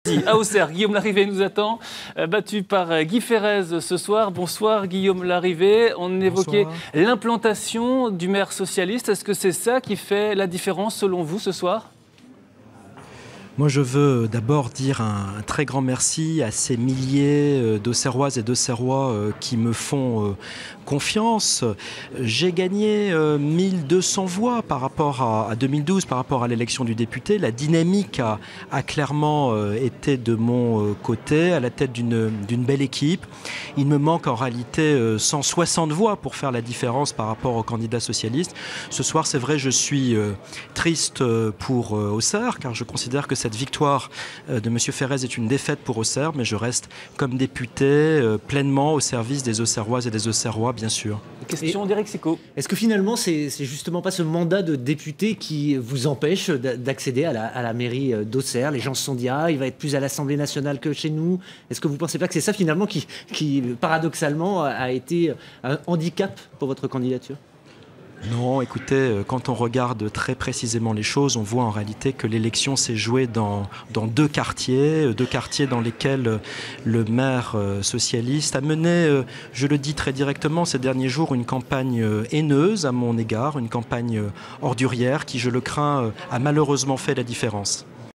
À Auxerre, Guillaume Larrivé nous attend, battu par Guy Ferrez ce soir. Bonsoir Guillaume Larrivé. On évoquait l'implantation du maire socialiste. Est-ce que c'est ça qui fait la différence selon vous ce soir ? Moi, je veux d'abord dire un très grand merci à ces milliers d'Auxerroises et d'Auxerrois qui me font confiance. J'ai gagné 1200 voix par rapport à 2012, par rapport à l'élection du député. La dynamique a clairement été de mon côté, à la tête d'une belle équipe. Il me manque en réalité 160 voix pour faire la différence par rapport aux candidats socialistes. Ce soir, c'est vrai, je suis triste pour Auxerre, car je considère que cette victoire de M. Ferrez est une défaite pour Auxerre, mais je reste comme député pleinement au service des Auxerroises et des Auxerrois, bien sûr. Question d'Éric Sicot. Est-ce que finalement, c'est justement pas ce mandat de député qui vous empêche d'accéder à la mairie d'Auxerre? Les gens se sont dit, ah, il va être plus à l'Assemblée nationale que chez nous. Est-ce que vous ne pensez pas que c'est ça finalement qui paradoxalement, a été un handicap pour votre candidature? Non, écoutez, quand on regarde très précisément les choses, on voit en réalité que l'élection s'est jouée dans deux quartiers dans lesquels le maire socialiste a mené, je le dis très directement, ces derniers jours, une campagne haineuse à mon égard, une campagne ordurière qui, je le crains, a malheureusement fait la différence.